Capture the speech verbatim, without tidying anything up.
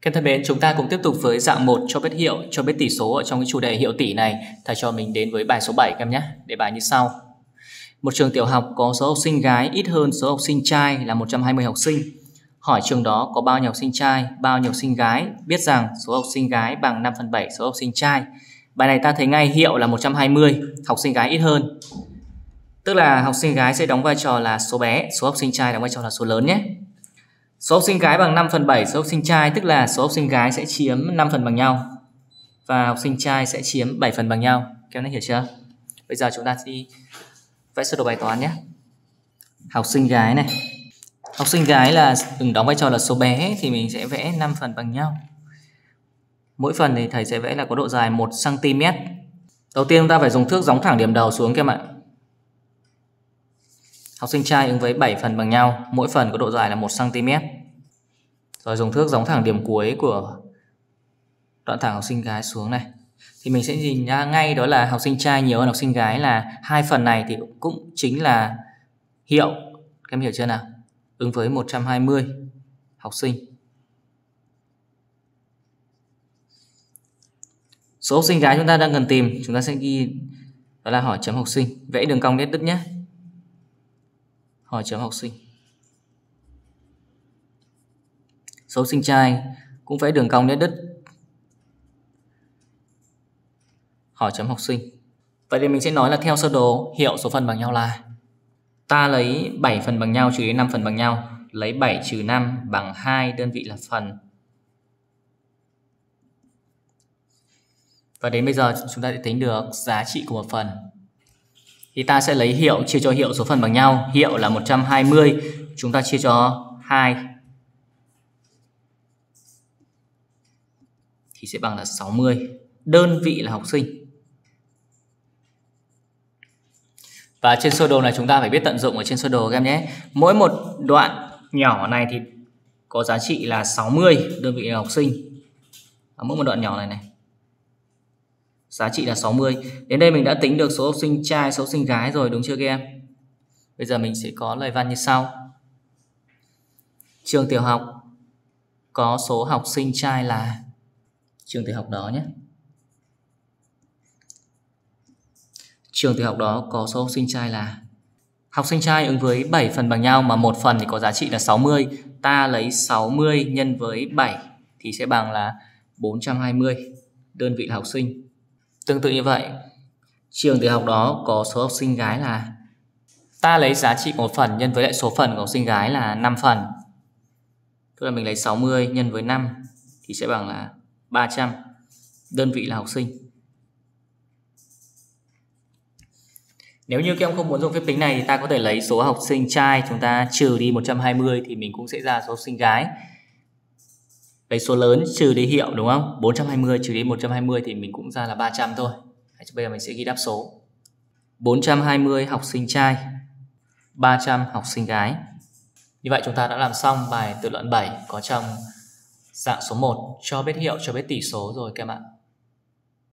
Các thân mến, chúng ta cùng tiếp tục với dạng một cho biết hiệu, cho biết tỷ số ở trong cái chủ đề hiệu tỷ này. Thầy cho mình đến với bài số bảy các em nhé. Đề bài như sau. Một trường tiểu học có số học sinh gái ít hơn số học sinh trai là một trăm hai mươi học sinh. Hỏi trường đó có bao nhiêu học sinh trai, bao nhiêu học sinh gái. Biết rằng số học sinh gái bằng năm phần bảy số học sinh trai. Bài này ta thấy ngay hiệu là một trăm hai mươi, học sinh gái ít hơn. Tức là học sinh gái sẽ đóng vai trò là số bé, số học sinh trai đóng vai trò là số lớn nhé. Số học sinh gái bằng năm phần bảy số học sinh trai, tức là số học sinh gái sẽ chiếm năm phần bằng nhau và học sinh trai sẽ chiếm bảy phần bằng nhau. Các em đã hiểu chưa? Bây giờ chúng ta sẽ đi vẽ sơ đồ bài toán nhé. Học sinh gái này. Học sinh gái là đừng đóng vai trò là số bé thì mình sẽ vẽ năm phần bằng nhau. Mỗi phần thì thầy sẽ vẽ là có độ dài một xăng ti mét. Đầu tiên chúng ta phải dùng thước gióng thẳng điểm đầu xuống các em ạ. Học sinh trai ứng với bảy phần bằng nhau, mỗi phần có độ dài là một xăng ti mét. Rồi dùng thước gióng thẳng điểm cuối của đoạn thẳng học sinh gái xuống này. Thì mình sẽ nhìn ra ngay đó là học sinh trai nhiều hơn học sinh gái, là hai phần này thì cũng chính là hiệu. Các em hiểu chưa nào? Ứng với một trăm hai mươi học sinh. Số học sinh gái chúng ta đang cần tìm, chúng ta sẽ ghi đó là hỏi chấm học sinh. Vẽ đường cong nét đứt nhé. Hỏi chấm học sinh. Số học sinh trai cũng vẽ đường cong nét đứt. Hỏi chấm học sinh. Vậy thì mình sẽ nói là theo sơ đồ hiệu số phần bằng nhau là ta lấy bảy phần bằng nhau trừ đi năm phần bằng nhau. Lấy bảy trừ năm bằng hai, đơn vị là phần. Và đến bây giờ chúng ta sẽ tính được giá trị của một phần. Thì ta sẽ lấy hiệu chia cho hiệu số phần bằng nhau. Hiệu là một trăm hai mươi, chúng ta chia cho hai thì sẽ bằng là sáu mươi. Đơn vị là học sinh. Và trên sơ đồ này chúng ta phải biết tận dụng ở trên sơ đồ các em nhé. Mỗi một đoạn nhỏ này thì có giá trị là sáu mươi, đơn vị là học sinh. Ở mỗi một đoạn nhỏ này này, giá trị là sáu mươi. Đến đây mình đã tính được số học sinh trai, số học sinh gái rồi, đúng chưa các em? Bây giờ mình sẽ có lời văn như sau. Trường tiểu học có số học sinh trai là trường tiểu học đó nhé. Trường tiểu học đó có số học sinh trai là học sinh trai ứng với bảy phần bằng nhau, mà một phần thì có giá trị là sáu mươi. Ta lấy sáu mươi nhân với bảy thì sẽ bằng là bốn trăm hai mươi, đơn vị là học sinh. Tương tự như vậy, trường tiểu học đó có số học sinh gái là ta lấy giá trị của một phần nhân với lại số phần của học sinh gái là năm phần. Tức là mình lấy sáu mươi nhân với năm thì sẽ bằng là ba trăm, đơn vị là học sinh. Nếu như các em không muốn dùng phép tính này thì ta có thể lấy số học sinh trai, chúng ta trừ đi một trăm hai mươi thì mình cũng sẽ ra số học sinh gái. Lấy số lớn trừ đi hiệu đúng không? bốn trăm hai mươi trừ đi một trăm hai mươi thì mình cũng ra là ba trăm thôi. Bây giờ mình sẽ ghi đáp số. bốn trăm hai mươi học sinh trai, ba trăm học sinh gái. Như vậy chúng ta đã làm xong bài tự luận bảy có trong dạng số một cho biết hiệu, cho biết tỷ số rồi các em ạ.